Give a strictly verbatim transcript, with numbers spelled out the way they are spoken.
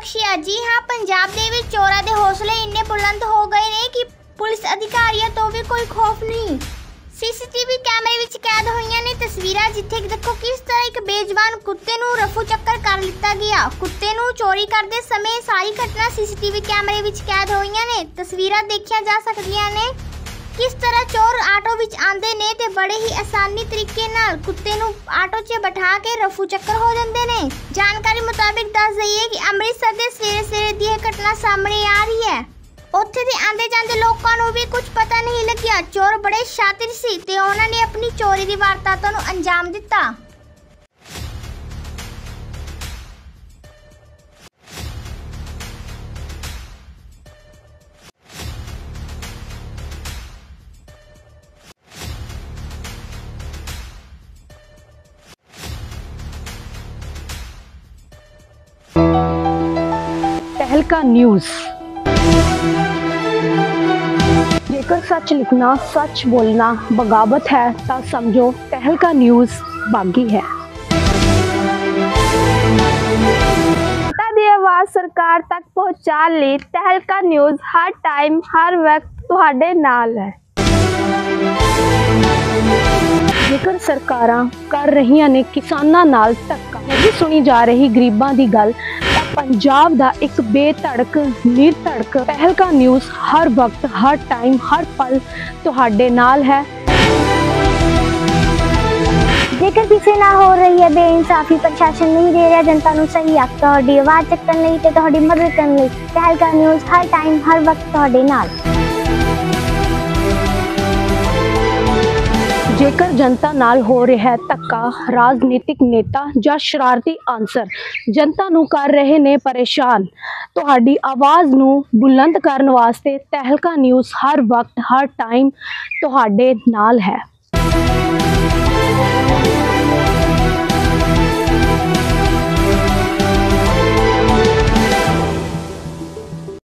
बख्शिया। जी हाँ, पंजाब दे विच चोरां दे हौसले इन्ने बुलंद हो गए ने कि पुलिस अधिकारियों तो भी कोई खौफ नहीं। सीसीटीवी कैमरे विच कैद होईयां ने तस्वीरां जिथे देखो किस तरह एक बेजवान कुत्ते नूं रफू चक्कर कर लिता गया। कुत्ते नूं चोरी करते समय सारी घटना सीसीटीवी कैमरे विच कैद होईयां ने। तस्वीरां देखियां जा सकदियां ने किस तरह चोर आटो विच आंदे ने ते बड़े ही आसानी तरीके नाल कुत्ते नूं आटो 'च बिठा के रफू चक्कर हो जांदे ने। जानकारी मुताबिक दस दईए कि अमृतसर दे सवेरे सवेरे दी यह घटना सामने आ रही है। उत्थे दे आंदे जांदे लोकां नूं भी कुछ पता नहीं लग्या। चोर बड़े शातिर सी ते उन्हां ने अपनी चोरी दी वारदात नूं अंजाम दिता। तहलका न्यूज़। जेकर सच लिखना सच बोलना बगावत है तो समझो तहलका न्यूज़ बागी है। जनता दी आवाज़ सरकार तक पहुँचा ली तहलका न्यूज़ हर टाइम हर वक्त तुहाडे नाल है। जेकर सरकारां कर रहीआं ने किसानां नाल धक्का, नहीं सुनी जा रही गरीबां दी गल, पंजाब दा एक बेधड़क निरधड़क तहलका न्यूज़ हर वक्त हर टाइम हर पल तुहाडे नाल है। जेकर किसी ना हो रही है बेइंसाफी, प्रशासन नहीं दे रहा जनता नूं सही हक, तुहाडी आवाज़ चुकण लई ते तुहाडी मदद करन लई तहलका न्यूज़ हर टाइम हर वक्त तुहाडे नाल। जेकर जनता नाल हो रहा है धक्का, राजनीतिक नेता या शरारती आंसर जनता नूं कर रहे ने परेशान, तुहाडी आवाज़ नूं बुलंद करन वास्ते तहलका न्यूज़ हर वक्त हर टाइम तुहाडे नाल है।